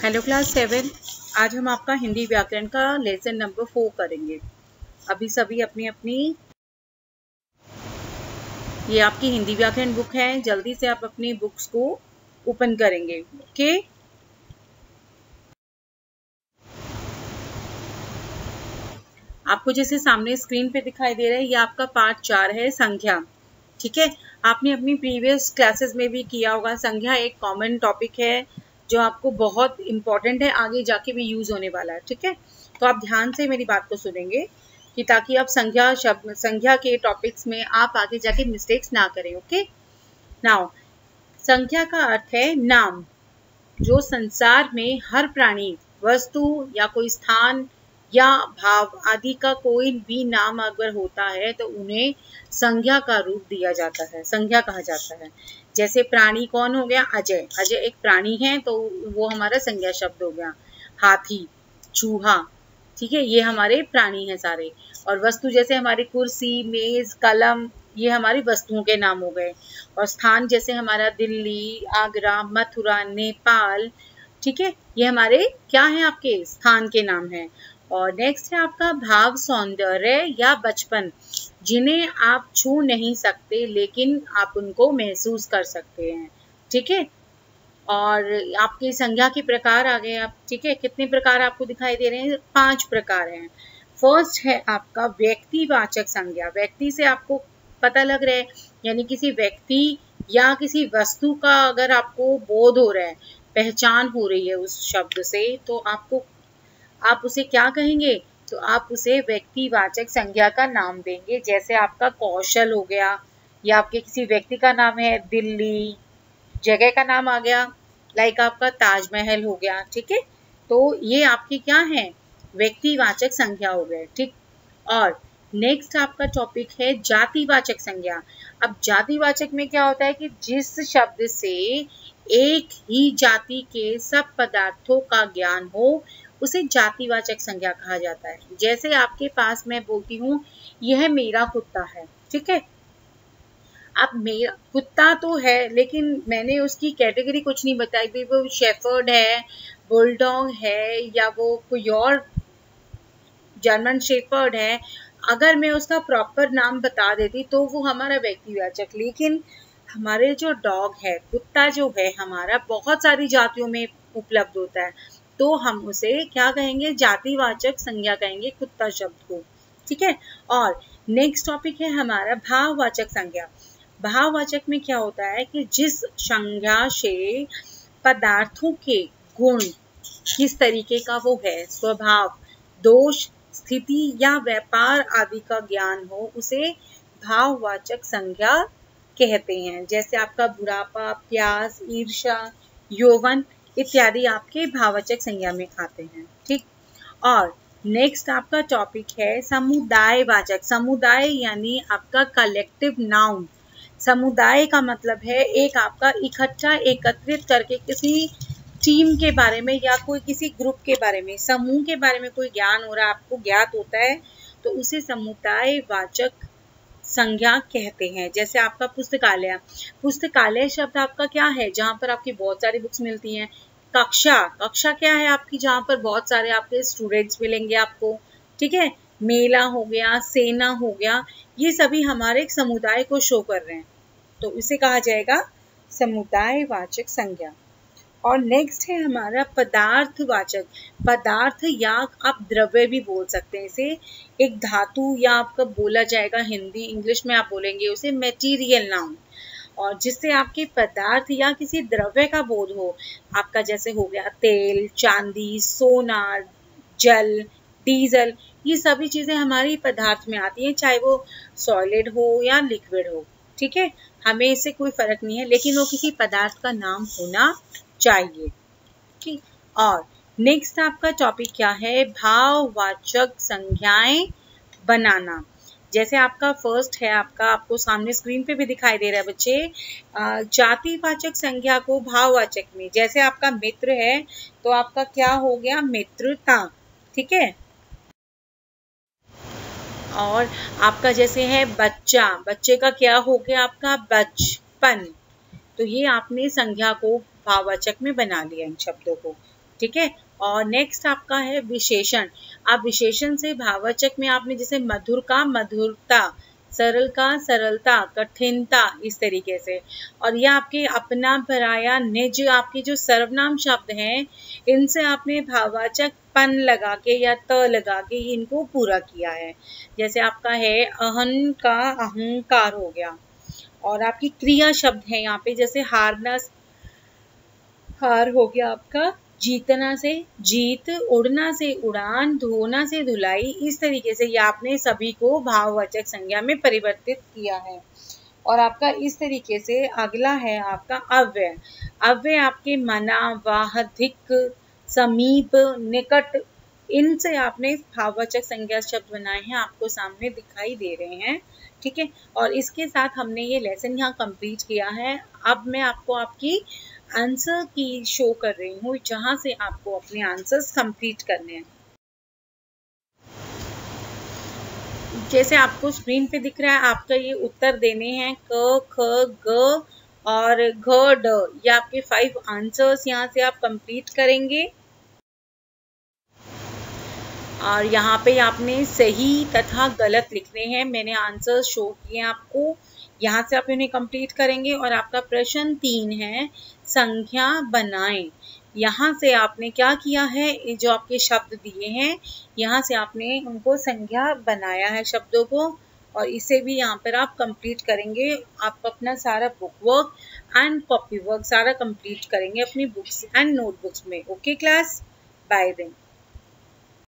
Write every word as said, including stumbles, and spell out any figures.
Hello class seven. आज हम आपका हिंदी व्याकरण का लेसन नंबर फोर करेंगे। अभी सभी अपनी अपनी ये आपकी हिंदी व्याकरण बुक है, जल्दी से आप अपनी बुक्स को ओपन करेंगे। ओके, आपको जैसे सामने स्क्रीन पे दिखाई दे रहा है, ये आपका पार्ट चार है, संख्या। ठीक है, आपने अपनी प्रीवियस क्लासेस में भी किया होगा। संख्या एक कॉमन टॉपिक है जो आपको बहुत इंपॉर्टेंट है, आगे जाके भी यूज होने वाला है। ठीक है, तो आप ध्यान से मेरी बात को सुनेंगे कि ताकि आप संख्या शब्द संख्या के टॉपिक्स में आप आगे जाके मिस्टेक्स ना करें। ओके, नाउ संख्या का अर्थ है नाम, जो संसार में हर प्राणी, वस्तु या कोई स्थान या भाव आदि का कोई भी नाम अगर होता है तो उन्हें संज्ञा का रूप दिया जाता है, संज्ञा कहा जाता है। जैसे प्राणी कौन हो गया? अजय। अजय एक प्राणी है तो वो हमारा संज्ञा शब्द हो गया। हाथी, चूहा, ठीक है, ये हमारे प्राणी हैं सारे। और वस्तु जैसे हमारी कुर्सी, मेज, कलम, ये हमारी वस्तुओं के नाम हो गए। और स्थान जैसे हमारा दिल्ली, आगरा, मथुरा, नेपाल, ठीक है, ये हमारे क्या हैं? आपके स्थान के नाम हैं। और नेक्स्ट है आपका भाव, सौंदर्य या बचपन, जिन्हें आप छू नहीं सकते लेकिन आप उनको महसूस कर सकते हैं। ठीक है, और आपकी संज्ञा के प्रकार आ गए आप। ठीक है, कितने प्रकार आपको दिखाई दे रहे हैं? पांच प्रकार हैं। फर्स्ट है आपका व्यक्तिवाचक संज्ञा। व्यक्ति से आपको पता लग रहा है, यानी किसी व्यक्ति या किसी वस्तु का अगर आपको बोध हो रहा है, पहचान हो रही है उस शब्द से, तो आपको आप उसे क्या कहेंगे? तो आप उसे व्यक्तिवाचक संज्ञा का नाम देंगे। जैसे आपका कौशल हो गया, या आपके किसी व्यक्ति का नाम है दिल्ली, जगह का नाम आ गया, लाइक आपका ताजमहल हो गया। ठीक है, तो ये आपकी क्या है? व्यक्तिवाचक संज्ञा हो गए। ठीक, और नेक्स्ट आपका टॉपिक है जातिवाचक संज्ञा। अब जातिवाचक में क्या होता है कि जिस शब्द से एक ही जाति के सब पदार्थों का ज्ञान हो, उसे जातिवाचक संज्ञा कहा जाता है। जैसे आपके पास मैं बोलती हूँ, यह मेरा कुत्ता है। ठीक है, अब मेरा कुत्ता तो है लेकिन मैंने उसकी कैटेगरी कुछ नहीं बताई भी, वो शेफर्ड है, बुलडॉग है, या वो कोई और जर्मन शेफर्ड है। अगर मैं उसका प्रॉपर नाम बता देती तो वो हमारा व्यक्तिवाचक, लेकिन हमारे जो डॉग है, कुत्ता जो है हमारा, बहुत सारी जातियों में उपलब्ध होता है, तो हम उसे क्या कहेंगे? जातिवाचक संज्ञा कहेंगे कुत्ता शब्द को। ठीक है, और नेक्स्ट टॉपिक है हमारा भाववाचक संज्ञा। भाववाचक में क्या होता है कि जिस संज्ञा से पदार्थों के गुण किस तरीके का वो है, स्वभाव, दोष, स्थिति या व्यापार आदि का ज्ञान हो, उसे भाववाचक संज्ञा कहते हैं। जैसे आपका बुढ़ापा, प्यास, ईर्ष्या, यौवन इत्यादि आपके भाववाचक संज्ञा में आते हैं। ठीक, और नेक्स्ट आपका टॉपिक है समुदायवाचक। समुदाय यानी आपका कलेक्टिव नाउन। समुदाय का मतलब है एक आपका इकट्ठा, एकत्रित करके किसी टीम के बारे में या कोई किसी ग्रुप के बारे में, समूह के बारे में कोई ज्ञान हो रहा है, आपको ज्ञात होता है, तो उसे समुदायवाचक संज्ञा कहते हैं। जैसे आपका पुस्तकालय। पुस्तकालय शब्द आपका क्या है? जहाँ पर आपकी बहुत सारी बुक्स मिलती हैं। कक्षा, कक्षा क्या है आपकी? जहाँ पर बहुत सारे आपके स्टूडेंट्स मिलेंगे आपको। ठीक है, मेला हो गया, सेना हो गया, ये सभी हमारे एक समुदाय को शो कर रहे हैं, तो इसे कहा जाएगा समुदायवाचक संज्ञा। और नेक्स्ट है हमारा पदार्थवाचक। पदार्थ या आप द्रव्य भी बोल सकते हैं इसे, एक धातु, या आपका बोला जाएगा हिंदी, इंग्लिश में आप बोलेंगे उसे मटेरियल नाउन। और जिससे आपके पदार्थ या किसी द्रव्य का बोध हो, आपका जैसे हो गया तेल, चांदी, सोना, जल, डीजल, ये सभी चीजें हमारी पदार्थ में आती हैं, चाहे वो सॉलिड हो या लिक्विड हो। ठीक है, हमें इससे कोई फर्क नहीं है, लेकिन वो किसी पदार्थ का नाम होना चाहिए। ठीक, और नेक्स्ट आपका टॉपिक क्या है? भाववाचक संज्ञाएं बनाना। जैसे आपका फर्स्ट है, आपका आपको सामने स्क्रीन पे भी दिखाई दे रहा है बच्चे, जातिवाचक संज्ञा को भाववाचक में, जैसे आपका मित्र है तो आपका क्या हो गया? मित्रता। ठीक है, और आपका जैसे है बच्चा, बच्चे का क्या हो गया? आपका बचपन। तो ये आपने संज्ञा को भाववाचक में बना लिया इन शब्दों को। ठीक है। और नेक्स्ट आपका है विशेषण। आप विशेषण से भाववाचक में आपने जैसे मधुर का मधुरता, सरल का सरलता, कठिनता, इस तरीके से। और ये आपके अपना, पराया, निज, आपके जो सर्वनाम शब्द हैं इनसे आपने भाववाचक पन लगा के या त लगा के इनको पूरा किया है। जैसे आपका है अहन का अहंकार हो गया। और आपकी क्रिया शब्द है यहाँ पे, जैसे हारना, हार हो गया आपका, जीतना से जीत, उड़ना से उड़ान, धोना से धुलाई, इस तरीके से ये आपने सभी को भाववाचक संज्ञा में परिवर्तित किया है। और आपका इस तरीके से अगला है आपका अव्यय। अव्यय आपके मना, वाह, धिक, समीप, निकट, इनसे आपने भाववाचक संज्ञा शब्द बनाए हैं, आपको सामने दिखाई दे रहे हैं। ठीक है। और इसके साथ हमने ये लेसन यहाँ कंप्लीट किया है। अब मैं आपको आपकी आंसर की शो कर रही हूँ, जहां से आपको अपने आंसर्स कंप्लीट करने हैं। जैसे आपको स्क्रीन पे दिख रहा है, आपका ये उत्तर देने हैं क, ख, ग और घ, ड। ये आपके फाइव आंसर्स यहाँ से आप कंप्लीट करेंगे। और यहाँ पे आपने सही तथा गलत लिखने हैं। मैंने आंसर शो किए आपको, यहाँ से आप इन्हें कंप्लीट करेंगे। और आपका प्रश्न तीन है, संख्या बनाएं। यहाँ से आपने क्या किया है, जो आपके शब्द दिए हैं यहाँ से आपने उनको संख्या बनाया है शब्दों को। और इसे भी यहाँ पर आप कंप्लीट करेंगे। आप अपना सारा book work and copy work सारा कंप्लीट करेंगे अपनी बुक्स एंड नोटबुक्स में। Okay class, bye then.